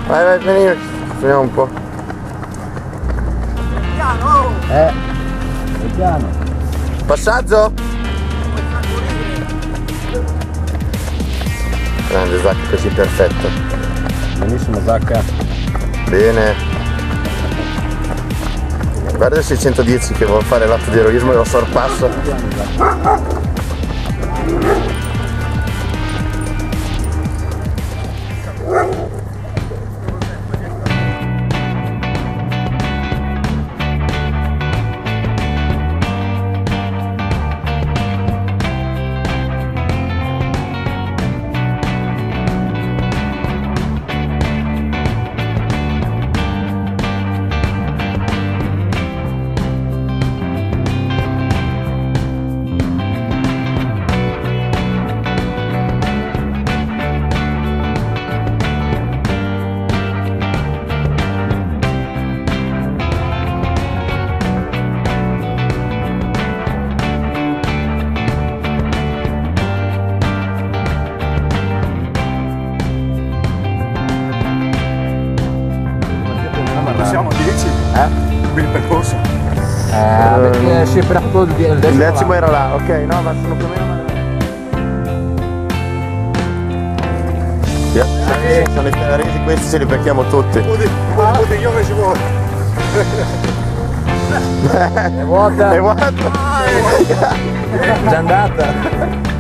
Vai, vai, vieni, finiamo un po'. Piano! È piano. Passaggio? Grande Zacca, così perfetto. Benissimo Zacca. Bene. Guarda il 610 che vuole fare l'atto di eroismo e lo sorpassa. Siamo 10? Per il percorso? Perché si è aperto il Il decimo. decimo era là, ok, no, ma sono più o meno. Sono i ferraresi, questi ce li becchiamo tutti. Io che ci vuole. È vuota. È vuoto. È già andata.